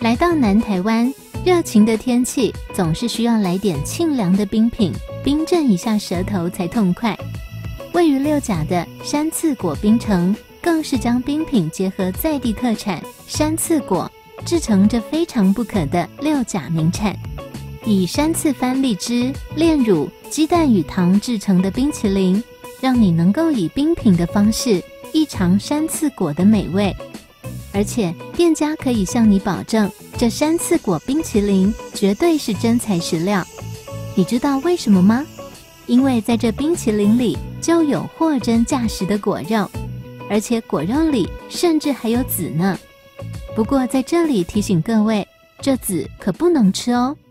来到南台湾，热情的天气总是需要来点沁凉的冰品，冰镇一下舌头才痛快。位于六甲的山刺果冰城，更是将冰品结合在地特产山刺果，制成这非常不可的六甲名产。以山刺番荔枝、炼乳、鸡蛋与糖制成的冰淇淋，让你能够以冰品的方式一尝山刺果的美味。而且店家可以向你保证，这山刺果冰淇淋绝对是真材实料。你知道为什么吗？因为在这冰淇淋里就有货真价实的果肉，而且果肉里甚至还有籽呢。不过在这里提醒各位，这籽可不能吃哦。